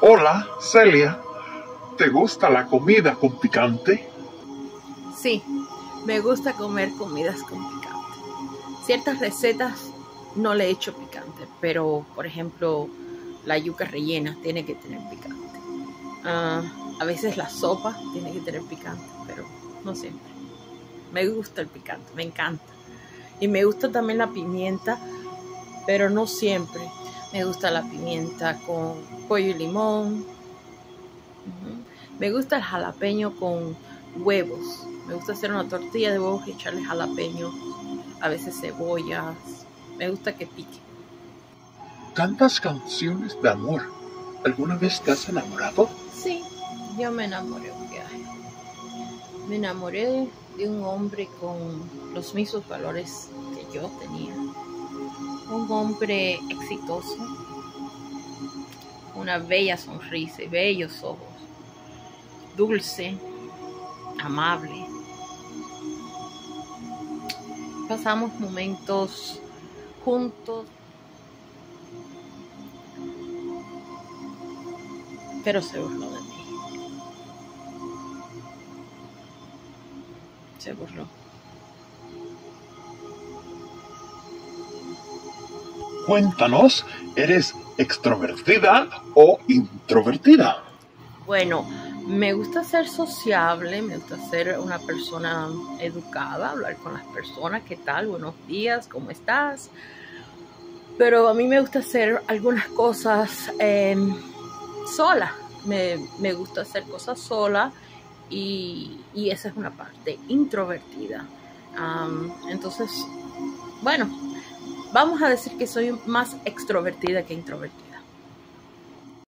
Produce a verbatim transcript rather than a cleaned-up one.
Hola, Celia. ¿Te gusta la comida con picante? Sí, me gusta comer comidas con picante. Ciertas recetas no le echo picante, pero por ejemplo la yuca rellena tiene que tener picante. Uh, a veces la sopa tiene que tener picante, pero no siempre. Me gusta el picante, me encanta. Y me gusta también la pimienta, pero no siempre. Me gusta la pimienta con pollo y limón. Uh-huh. Me gusta el jalapeño con huevos. Me gusta hacer una tortilla de huevos y echarle jalapeño, a veces cebollas. Me gusta que pique. ¿Cantas canciones de amor? ¿Alguna vez te has enamorado? Sí, yo me enamoré un viaje. Me enamoré de un hombre con los mismos valores que yo tenía. Un hombre exitoso, una bella sonrisa y bellos ojos, dulce, amable. Pasamos momentos juntos, pero se burló de mí. Se burló. Cuéntanos, ¿eres extrovertida o introvertida? Bueno, me gusta ser sociable, me gusta ser una persona educada, hablar con las personas, ¿qué tal? Buenos días, ¿cómo estás? Pero a mí me gusta hacer algunas cosas eh, sola. Me, me gusta hacer cosas sola y, y esa es una parte introvertida. Um, entonces, bueno, vamos a decir que soy más extrovertida que introvertida.